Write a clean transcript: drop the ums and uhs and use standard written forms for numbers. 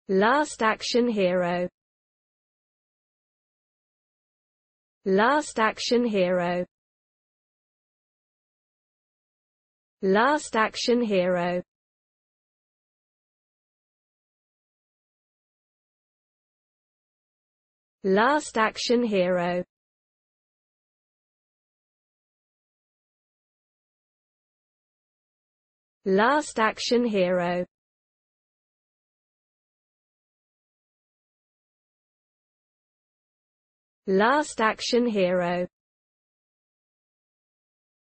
Last Action Hero. Last Action Hero. Last Action Hero. Last Action Hero. Last Action Hero. Last Action Hero.